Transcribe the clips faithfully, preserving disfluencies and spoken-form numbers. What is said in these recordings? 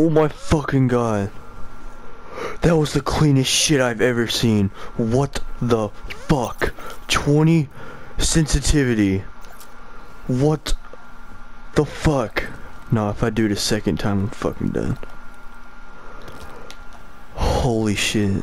Oh my fucking god. That was the cleanest shit I've ever seen. What the fuck? twenty sensitivity. What the fuck? No, if I do it a second time, I'm fucking done. Holy shit.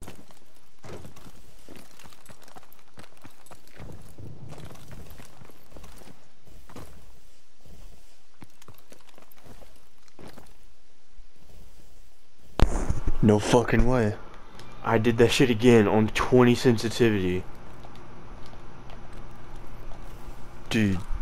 No fucking way. I did that shit again on twenty sensitivity. Dude.